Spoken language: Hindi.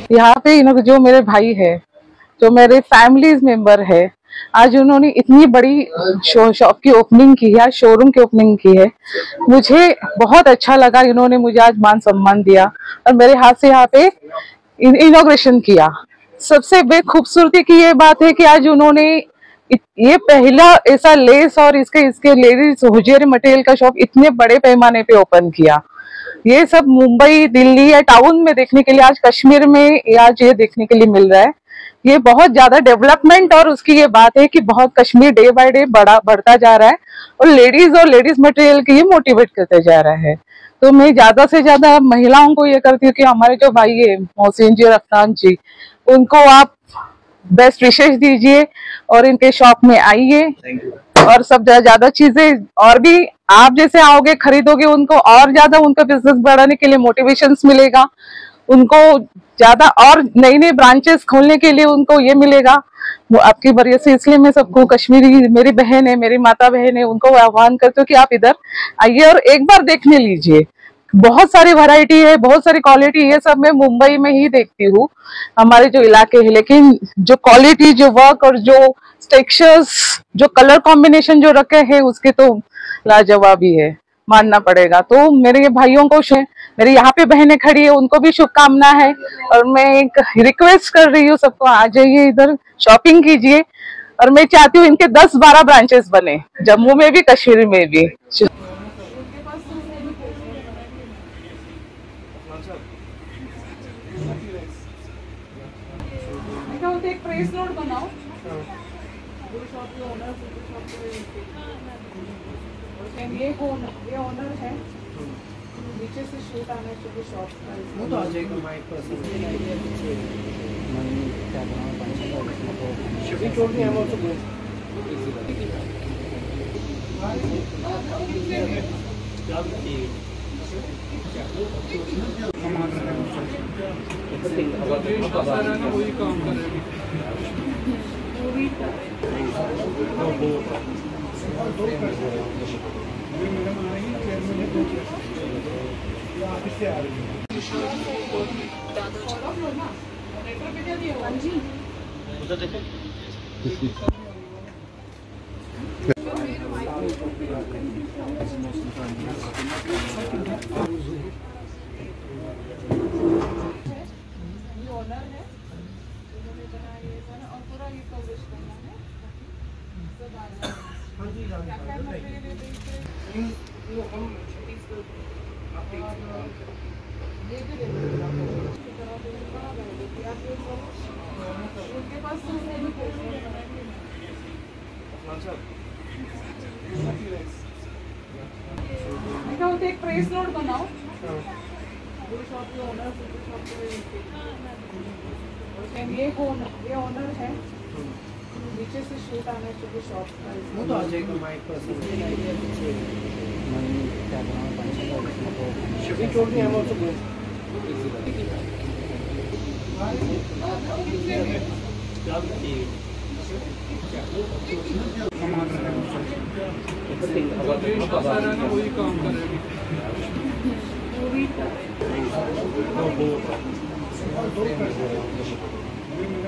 यहाँ पे जो मेरे भाई है, जो मेरे फैमिली मेंबर है, आज उन्होंने इतनी बड़ी शॉप की ओपनिंग की है, शोरूम की ओपनिंग की है। मुझे बहुत अच्छा लगा, इन्होंने मुझे आज मान सम्मान दिया और मेरे हाथ से यहाँ पे इनॉग्रेशन किया। सबसे खूबसूरती की ये बात है कि आज उन्होंने ये पहला ऐसा लेस और इसके लेडीज होजियरी मटेरियल का शॉप इतने बड़े पैमाने पे ओपन किया। ये सब मुंबई, दिल्ली या टाउन में देखने के लिए, आज कश्मीर में आज ये देखने के लिए मिल रहा है। ये बहुत ज्यादा डेवलपमेंट और उसकी ये बात है कि बहुत कश्मीर डे बाय डे बढ़ता जा रहा है और लेडीज मटेरियल के लिए मोटिवेट करते जा रहा है। तो मैं ज्यादा से ज्यादा महिलाओं को ये करती हूँ कि हमारे जो भाई है मोहसिन जी और अफनान जी, उनको आप बेस्ट विशेष दीजिए और इनके शॉप में आइए और सब ज्यादा चीजें और भी आप जैसे आओगे खरीदोगे, उनको और ज्यादा उनका बिजनेस बढ़ाने के लिए मोटिवेशन मिलेगा, उनको ज्यादा और नई नई ब्रांचेस खोलने के लिए उनको ये मिलेगा। वो आपकी वजह से, इसलिए मैं सबको, कश्मीरी मेरी बहन है, मेरी माता बहन है, उनको आह्वान करती हूँ कि आप इधर आइए और एक बार देखने लीजिए। बहुत सारी वैरायटी है, बहुत सारी क्वालिटी, ये सब मैं मुंबई में ही देखती हूँ, हमारे जो इलाके है, लेकिन जो क्वालिटी, जो वर्क और जो टेक्सचर्स, जो कलर कॉम्बिनेशन जो रखे हैं, उसके तो लाजवाब ही है, मानना पड़ेगा। तो मेरे भाइयों को, मेरी यहाँ पे बहनें खड़ी है, उनको भी शुभकामना है और मैं एक रिक्वेस्ट कर रही हूँ सबको, आ जाइए इधर, शॉपिंग कीजिए। और मैं चाहती हूँ इनके 10-12 ब्रांचेस बने, जम्मू में भी, कश्मीर में भी। एक प्रेस नोट बनाओ, ये ओनर है, नीचे से शूट आने चाहिए शॉप का, वो तो आ जाएगा माइक पर। शिपिंग छोड़ दी, हम और तो वही काम करेगी। एक प्रेस नोट बनाओ, ये ओनर है, नीचे से शूट आने चाहिए शॉप का, वो तो आ जाएगा माइक पर। शिपिंग छोड़ दी, हम और तो वही काम करेगी।